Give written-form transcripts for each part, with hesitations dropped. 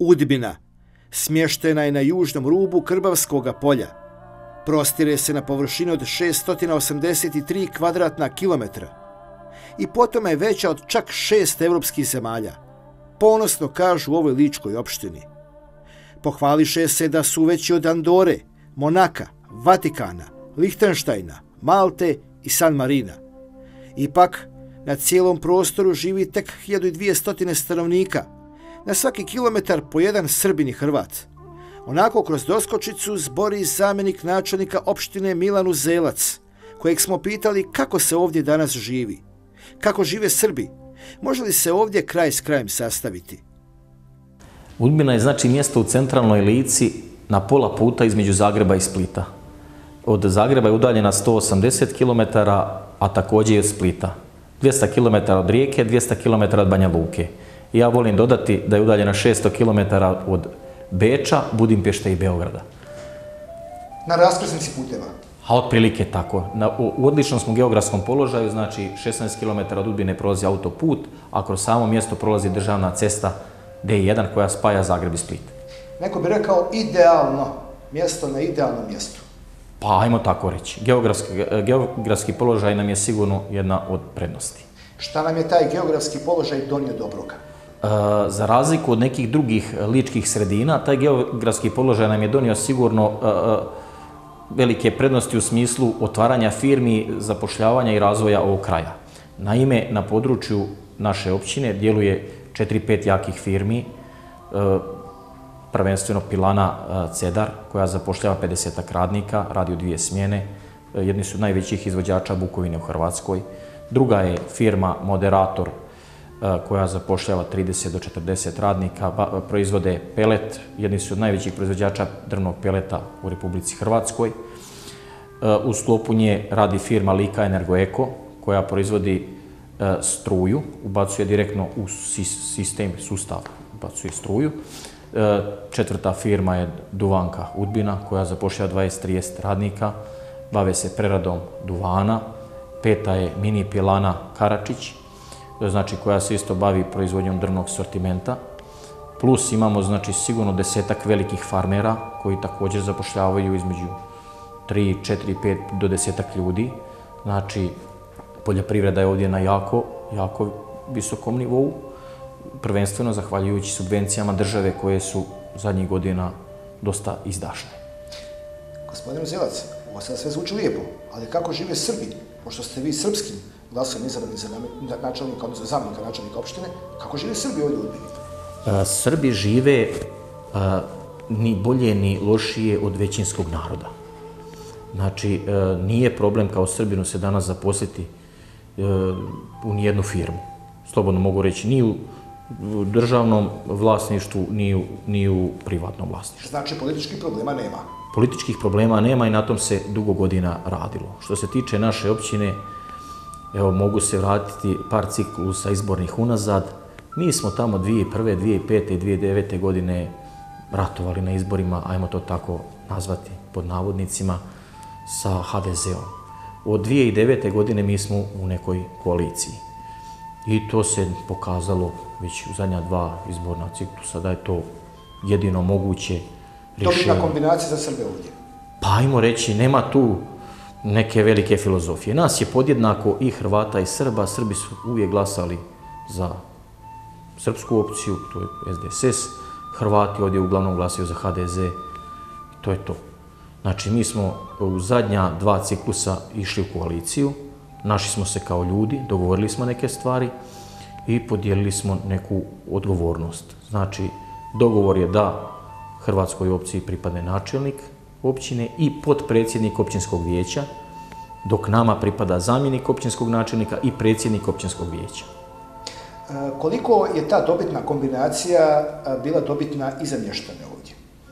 Udbina smještena je na južnom rubu Krbavskoga polja. Prostire se na površini od 683 kvadratna kilometra i potom je veća od čak 6 evropskih zemalja. Ponosno kažu u ovoj ličkoj opštini. Pohvališe se da su veći od Andore, Monaka, Vatikana, Lihtenštajna, Malte i San Marina. Ipak, na cijelom prostoru živi tek 1200 stanovnika, na svaki kilometar po jedan Srbin i Hrvat. Onako kroz doskočicu zbori zamjenik načelnika opštine Milan Uzelac, kojeg smo pitali kako se ovdje danas živi, kako žive Srbi, može li se ovdje kraj s krajem sastaviti. Udbina je znači mjesto u centralnoj Lici na pola puta između Zagreba i Splita. Od Zagreba je udaljena 180 km, a također i od Splita. 200 km od Rijeke, 200 km od Banja Luke. I ja volim dodati da je udaljena 600 km od Beča, Budimpešte i Beograda. Na raskrsnici puteva? A otprilike tako. U odličnom smo geografskom položaju, znači 16 km od Udbine prolazi autoput, a kroz samo mjesto prolazi državna cesta D1 koja spaja Zagreb i Split. Neko bi rekao idealno mjesto na idealnom mjestu. Pa ajmo tako reći. Geografski položaj nam je sigurno jedna od prednosti. Šta nam je taj geografski položaj donio dobroga? Za razliku od nekih drugih ličkih sredina, taj geografski položaj nam je donio sigurno velike prednosti u smislu otvaranja firmi, zapošljavanja i razvoja ovog kraja. Naime, na području naše općine djeluje 4-5 jakih firmi, prvenstveno pilana Cedar, koja zapošljava 50 radnika, radi u 2 smjene, jedni su od najvećih izvođača bukovine u Hrvatskoj. Druga je firma Moderator, koja zapošljava 30 do 40 radnika, proizvode pelet, jedni su od najvećih proizvođača drvnog peleta u Republici Hrvatskoj. U sklopu nje radi firma Lika Energoeko, koja proizvodi struju, ubacuje direktno u sistem, sustav, ubacuje struju. Četvrta firma je Duvanka Udbina, koja zapošljava 20-30 radnika, bave se preradom duvana. Peta je mini pilana Karačić, znači koja se isto bavi proizvodnjom drvnog sortimenta. Plus imamo znači sigurno 10-ak velikih farmera koji također zapošljavaju između 3, 4, 5 do 10-ak ljudi. Znači poljoprivreda je ovdje na jako visokom nivou, prvenstveno zahvaljujući subvencijama države koje su zadnjih godina dosta izdašne. Gospodin Uzelac, ovo sad sve zvuči lijepo, ali kako žive Srbi, pošto ste vi srpskim glasom izabrani za načelnika, odnosno zamjenika načelnika opštine, kako žive Srbi ovdje u Udbini? Srbi žive ni bolje ni lošije od većinskog naroda. Znači, nije problem kao Srbinu se danas zaposliti u nijednu firmu. Slobodno mogu reći, ni u državnom vlasništvu, ni u privatnom vlasništvu. Znači, političkih problema nema? Političkih problema nema i na tom se dugo godina radilo. Što se tiče naše općine, evo, mogu se vratiti par ciklusa izbornih unazad. Mi smo tamo 2001., 2005. i 2009. godine ratovali na izborima, ajmo to tako nazvati pod navodnicima, sa HDZ-om. Od 2009. godine mi smo u nekoj koaliciji. I to se pokazalo već u zadnja 2 izborna ciklusa da je to jedino moguće rješenje. Dobitna kombinacija za Srbe ovdje? Pa ajmo reći, nema tu neke velike filozofije. Nas je podjednako i Hrvata i Srba. Srbi su uvijek glasali za srpsku opciju, to je SDSS. Hrvati ovdje uglavnom glasaju za HDZ. To je to. Znači, mi smo u zadnja 2 ciklusa išli u koaliciju, našli smo se kao ljudi, dogovorili smo neke stvari i podijelili smo neku odgovornost. Znači, dogovor je da Hrvatskoj opciji pripadne načelnik općine i potpredsjednik općinskog vijeća, dok nama pripada zamjenik općinskog načelnika i predsjednik općinskog vijeća. Koliko je ta dobitna kombinacija bila dobitna i za mještane ovdje?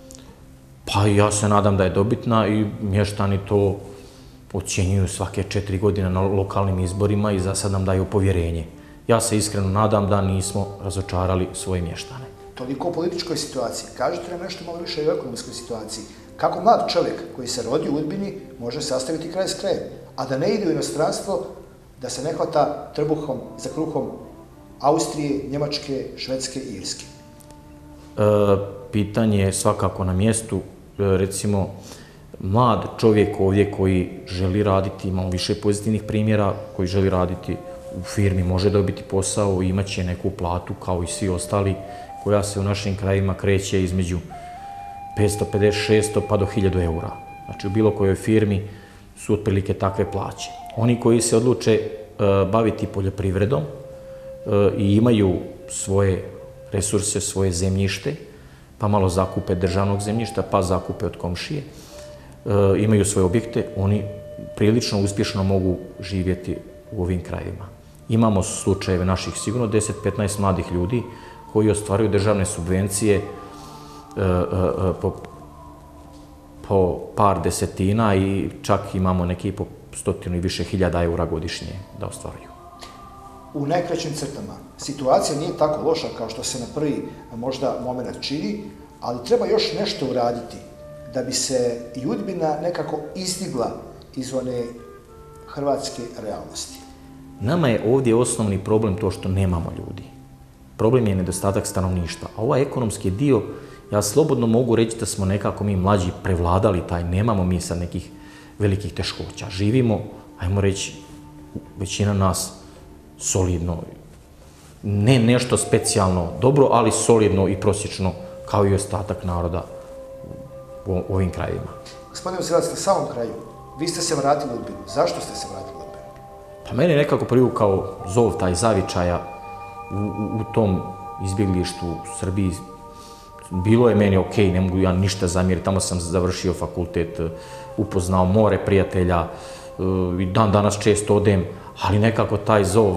Pa ja se nadam da je dobitna i mještani to ocjenjuju svake 4 godine na lokalnim izborima i za sad nam daju povjerenje. Ja se iskreno nadam da nismo razočarali svoje mještane. Toliko o političkoj situaciji. Kažete nam nešto malo više i o ekonomskoj situaciji. Kako mlad čovjek koji se rodi u Udbini može sastaviti kraj s krajem, a da ne ide u inostranstvo, da se ne hvata trbuhom za kruhom Austrije, Njemačke, Švedske i Irske? pitanje je svakako na mjestu. Recimo, mlad čovjek ovdje koji želi raditi, imamo više pozitivnih primjera, koji želi raditi u firmi, može dobiti posao i imaće neku platu kao i svi ostali, koja se u našim krajima kreće između 550, 600 pa do 1000 eura. Znači u bilo kojoj firmi su otprilike takve plaće. Oni koji se odluče baviti poljoprivredom i imaju svoje resurse, svoje zemljište, pa malo zakupe državnog zemljišta, pa zakupe od komšije, imaju svoje objekte, oni prilično uspješno mogu živjeti u ovim krajevima. Imamo slučajeve naših sigurno 10-15 mladih ljudi koji ostvaruju državne subvencije po par desetina i čak imamo neki po 100 i više hiljada eura godišnje da ostvaruju. U najkraćim crtama situacija nije tako loša kao što se na prvi možda moment čini, ali treba još nešto uraditi da bi se i Udbina nekako izdigla iz one hrvatske realnosti. Nama je ovdje osnovni problem to što nemamo ljudi. Problem je nedostatak stanovništva. A ovaj ekonomski dio, ja slobodno mogu reći da smo nekako mi mlađi prevladali taj, nemamo mi sad nekih velikih teškoća. Živimo, ajmo reći, većina nas solidno, ne nešto specijalno dobro, ali solidno i prosječno kao i ostatak naroda u ovim krajevima. Gospodine Uzilac, na samom kraju, vi ste se vratili u Udbinu. Zašto ste se vratili u Udbinu? Pa meni je nekako privukao zov taj zavičaja u tom izbjeglištu u Srbiji. Bilo je meni okej, ne mogu ja ništa zamjeriti, tamo sam završio fakultet, upoznao more prijatelja i dan danas često odem, ali nekako taj zov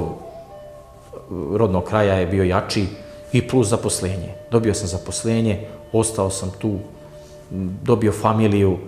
rodnog kraja je bio jači i plus zaposlenje. Dobio sam zaposlenje, ostao sam tu, dobio familiju,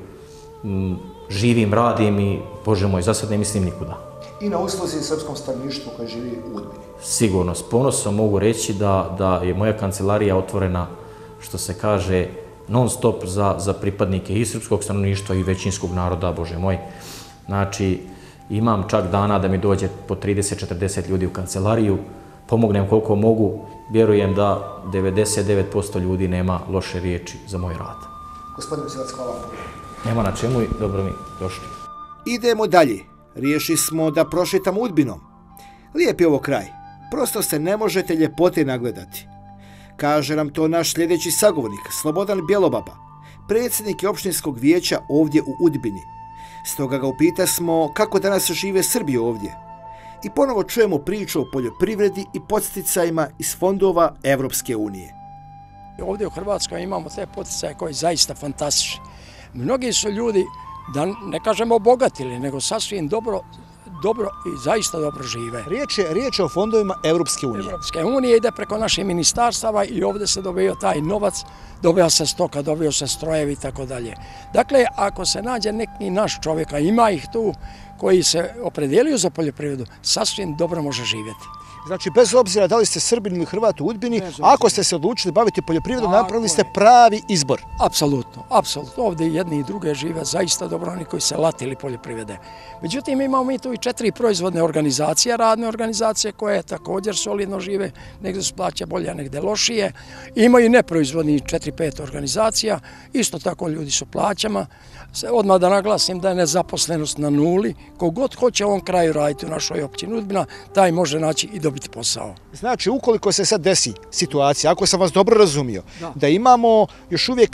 živim, radim i, Bože moj, za sad ne mislim nikuda. I na usluzi srpskom stanovništvu koje živi u Udbini. Sigurno, s ponosom mogu reći da je moja kancelarija otvorena, što se kaže, non stop za pripadnike i srpskog stanovništva i većinskog naroda, Bože moj. Znači, imam čak dana da mi dođe po 30-40 ljudi u kancelariju, pomognem koliko mogu, vjerujem da 99% ljudi nema loše riječi za moj rad. Gospodin Uzilac, hvala vam. Nema na čemu i dobro mi došli. Idemo dalje. Riješi smo da prošetamo Udbinom. Lijep je ovo kraj. Prosto se ne možete ljepote nagledati. Kaže nam to naš sljedeći sagovornik, Slobodan Bjelobaba, predsjednik općinskog vijeća ovdje u Udbini. Stoga ga upitasmo kako danas žive Srbi ovdje. I ponovo čujemo priču o poljoprivredi i podsticajima iz fondova Evropske unije. Ovdje u Hrvatskoj imamo te poticaje koji zaista fantastični. Mnogi su ljudi, da ne kažemo obogatili, nego sasvim dobro i zaista dobro žive. Riječ je o fondovima Evropske unije. Evropske unije ide preko naših ministarstava i ovdje se dobio taj novac, dobija se stoka, dobio se strojevi i tako dalje. Dakle, ako se nađe neki naš čovjek, a ima ih tu, koji se opredijelio za poljoprivredu, sasvim dobro može živjeti. Znači, bez obzira da li ste Srbin ili Hrvat u Udbini, ako ste se odlučili baviti poljoprivredom, napravili ste pravi izbor. Apsolutno, apsolutno. Ovdje jedni i druge žive zaista dobro, oni koji se latili poljoprivrede. Međutim, imamo mi tu i 4 proizvodne organizacije, radne organizacije koje također solidno žive, negdje su plaće bolje, negdje lošije. Imaju i neproizvodni 4-5 organizacija, isto tako ljudi su plaćama. Odmah da naglasim da je nezaposlenost na nuli. Kogod hoće u ovom kraju raditi u našoj općini Udbina, taj može naći i dobiti posao. Znači, ukoliko se sad desi situacija, ako sam vas dobro razumio, da imamo još uvijek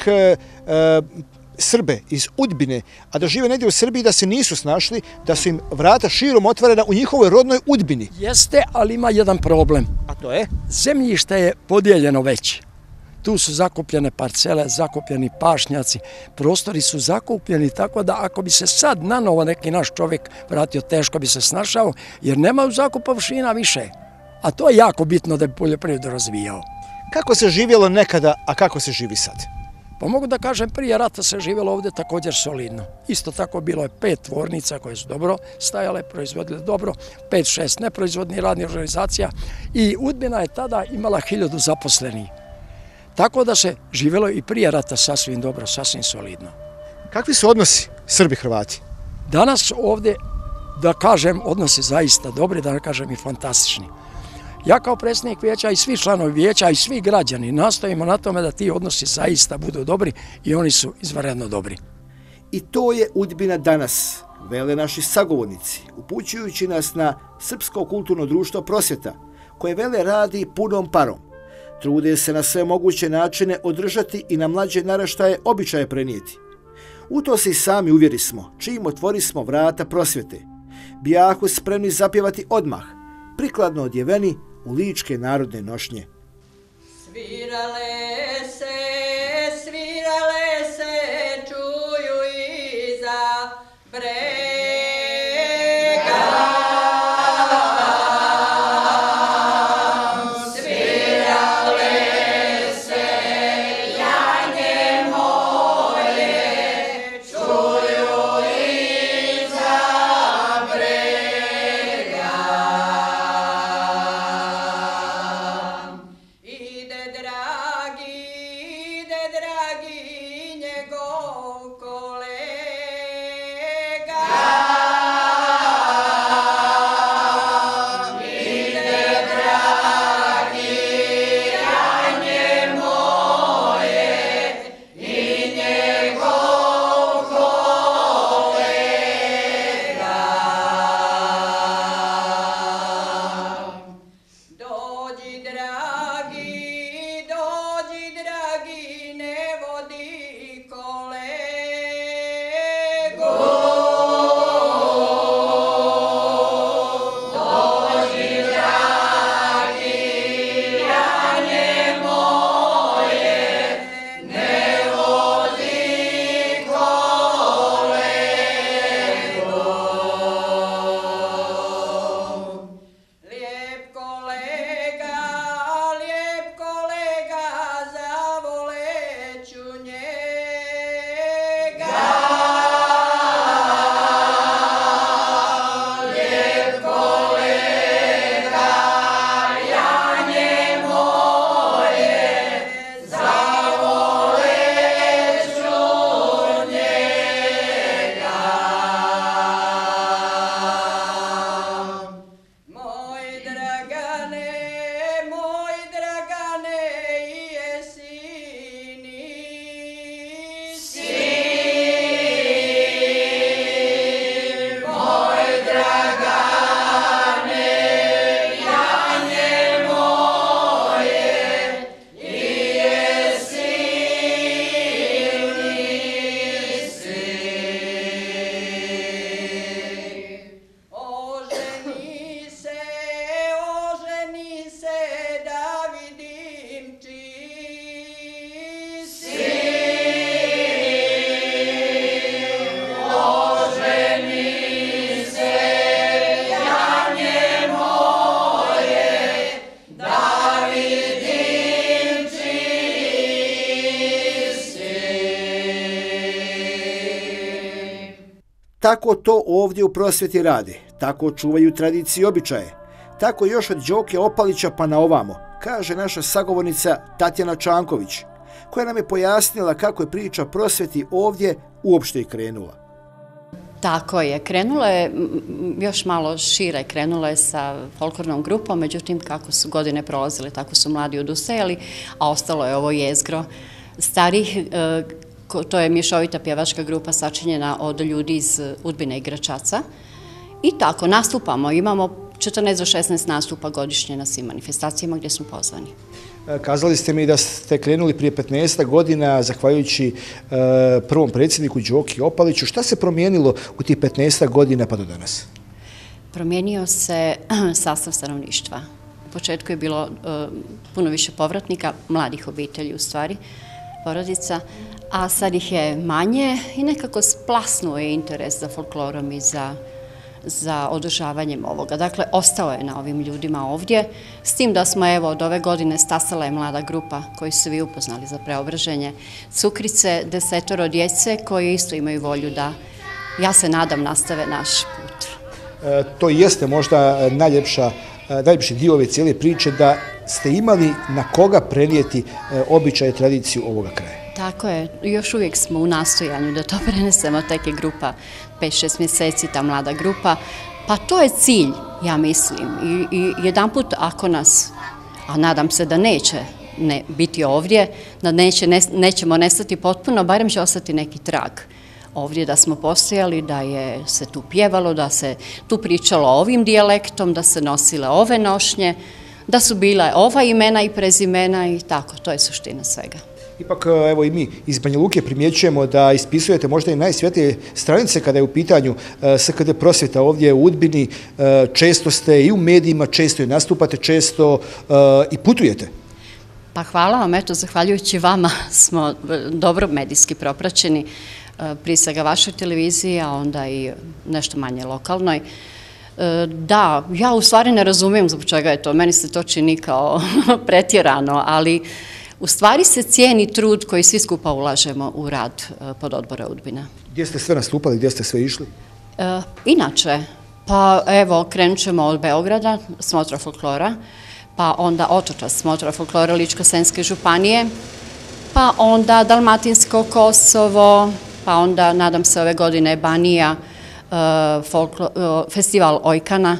Srbe iz Udbine, a da žive negdje u Srbiji, da se nisu snašli, da su im vrata širom otvorena u njihovoj rodnoj Udbini. Jeste, ali ima jedan problem. A to je? Zemljište je podijeljeno već. Tu su zakupljene parcele, zakupljeni pašnjaci, prostori su zakupljeni, tako da ako bi se sad nanovo neki naš čovjek vratio, teško bi se snašao, jer nemaju zakupovšina više. A to je jako bitno da bi poljoprivredu razvijao. Kako se živjelo nekada, a kako se živi sad? Pa mogu da kažem, prije rata se živjelo ovdje također solidno. Isto tako bilo je 5 tvornica koje su dobro stajale, proizvodile dobro, 5-6 neproizvodnih radnih organizacija i Udbina je tada imala 1000 zaposlenih. Tako da se živjelo i prije rata sasvim dobro, sasvim solidno. Kakvi su odnosi Srbi-Hrvati? Danas ovdje, da kažem, odnosi zaista dobri, da ne kažem i fantastični. Ja kao predsjednik vijeća i svi članovi vijeća i svi građani nastojimo na tome da ti odnosi zaista budu dobri i oni su izvanredno dobri. I to je Udbina danas, vele naši sagovornici, upućujući nas na Srpsko kulturno društvo Prosvjeta, koje vele radi punom parom. Trude se na sve moguće načine održati i na mlađe naraštaje običaje prenijeti. U to se i sami uvjerismo, čim otvorismo vrata prosvjete. Bijahu spremni zapjevati odmah, prikladno odjeveni u ličke narodne nošnje. Svirale se, čuju iza brega. Tako to ovdje u prosvjeti rade, tako čuvaju tradicije i običaje, tako još od Đoke Opalića pa na ovamo, kaže naša sagovornica Tatjana Čanković, koja nam je pojasnila kako je priča prosvjeti ovdje uopšte i krenula. Tako je, krenula je još malo šire, krenula je sa folklornom grupom, međutim kako su godine prolazile, tako su mladi odustajali, a ostalo je ovo jezgro starih. To je mješovita pjevačka grupa sačinjena od ljudi iz Udbine i Gračaca. I tako, nastupamo, imamo 14 do 16 nastupa godišnje na svim manifestacijama gdje smo pozvani. Kazali ste mi da ste krenuli prije 15 godina, zahvaljujući prvom predsjedniku Đoki Opaliću. Šta se promijenilo u tih 15 godina pa do danas? Promijenio se sastav stanovništva. U početku je bilo puno više povratnika, mladih obitelji u stvari, porodica, a sad ih je manje i nekako splasnuo je interes za folklorom i za održavanjem ovoga. Dakle, ostao je na ovim ljudima ovdje, s tim da smo evo od ove godine stasala je mlada grupa koju su vi upoznali za Preobraženje Cukrice, 10 djece koji isto imaju volju da, ja se nadam, nastave naš put. To jeste možda najljepši dio ove cijele priče, da ste imali na koga prenijeti običaje, tradiciju ovoga kraja. Tako je, još uvijek smo u nastojanju da to prenesemo, tek je grupa 5-6 mjeseci, ta mlada grupa. Pa to je cilj, ja mislim. I jedanput ako nas, a nadam se da neće biti ovdje, da nećemo nestati potpuno, barem će ostati neki trag ovdje da smo postojali, da je se tu pjevalo, da se tu pričalo ovim dijalektom, da se nosile ove nošnje, da su bile ova imena i prezimena i tako, to je suština svega. Ipak, evo i mi iz Banja Luke primjećujemo da ispisujete možda i najsvjetlije stranice kada je u pitanju SKD prosvjeta ovdje u Udbini. Često ste i u medijima, često i nastupate, često i putujete. Pa hvala vam, eto, zahvaljujući vama smo dobro medijski propraćeni, prije svega vašoj televiziji, a onda i nešto manje lokalnoj. Da, ja u stvari ne razumijem zbog čega je to, meni se to čini kao pretjerano, ali u stvari se cijeni trud koji svi skupa ulažemo u rad pododbora Udbina. Gdje ste sve nastupali, gdje ste sve išli? Inače, pa evo, krenut ćemo od Beograda, Smotra folklora, pa onda Otočac, Smotra folklora Ličko-senjske županije, pa onda Dalmatinsko Kosovo, pa onda, nadam se, ove godine Banija, festival Ojkana,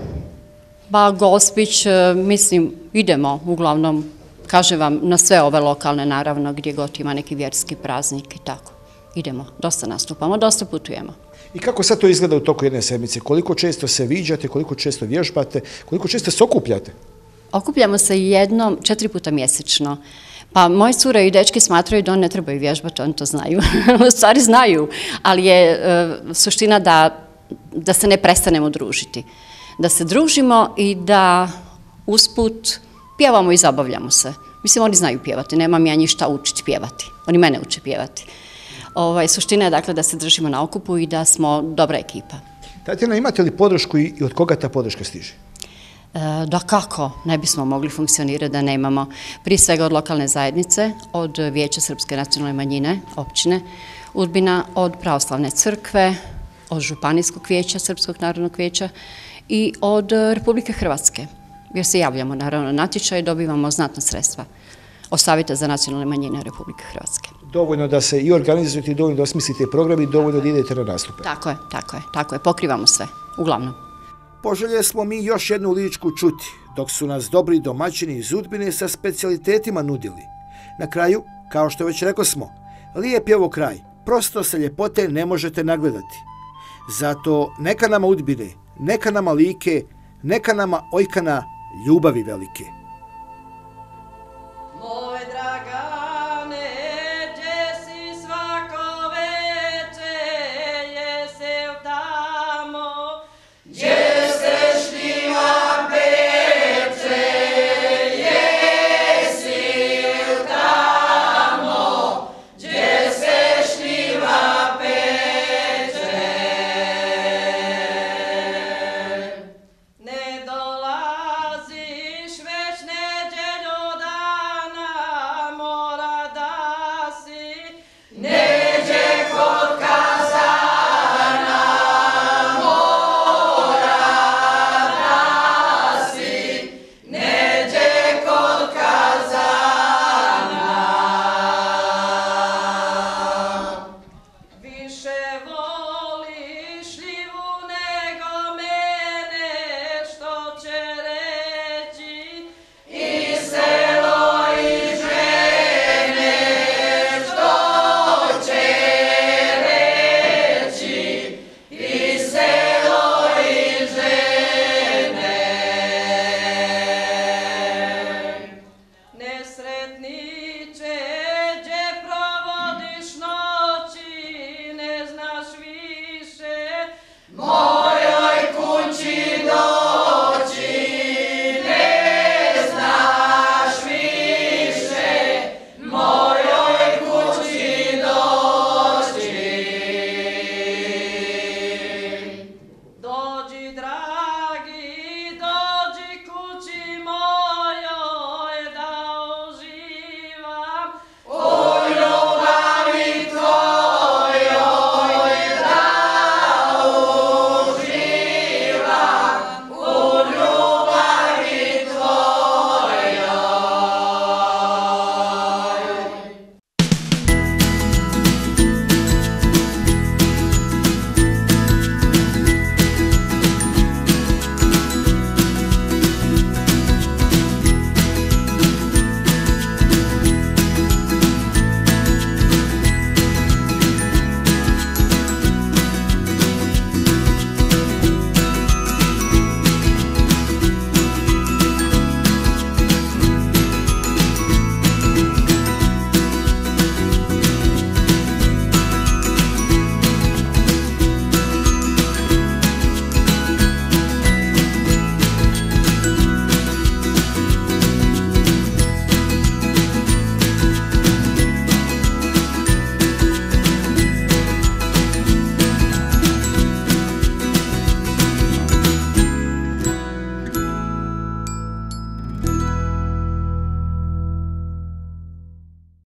pa Gospić, mislim, idemo uglavnom, kažem vam, na sve ove lokalne, naravno, gdje god ima neki vjerski praznik i tako. Idemo, dosta nastupamo, dosta putujemo. I kako sad to izgleda u toku jedne sedmice? Koliko često se viđate, koliko često vježbate, koliko često se okupljate? Okupljamo se 4 puta mjesečno. Pa moje cure i dečki smatraju da oni ne trebaju vježbati, oni to znaju. U stvari znaju, ali je suština da se ne prestanemo družiti. Da se družimo i da usput pjevamo i zabavljamo se. Mislim, oni znaju pjevati, nemam ja njih šta učiti pjevati. Oni mene uče pjevati. Suština je dakle da se držimo na okupu i da smo dobra ekipa. Tatjana, imate li podršku i od koga ta podrška stiže? Da kako, ne bismo mogli funkcionirati da nemamo. Prije svega od lokalne zajednice, od Vijeća Srpske nacionalne manjine, općine Udbina, od Pravoslavne crkve, od Županijskog vijeća, Srpskog narodnog vijeća i od Republike Hrvatske. Jer se javljamo naravno na natječaj i dobivamo znatna sredstva od Savjeta za nacionalne manjine Republike Hrvatske. Dovoljno da se i organizujete, dovoljno da osmislite program i dovoljno da idete na nastupe. Tako je, pokrivamo sve, uglavnom. Poželje smo mi još jednu ličku čuti, dok su nas dobri domaćini iz Udbine sa specijalitetima nudili. Na kraju, kao što već rekao smo, lijep je ovo kraj, prosto se ljepote ne možete nagledati. Zato neka nama Udbine, neka nama Like, neka nama Ojkana ljubavi velike.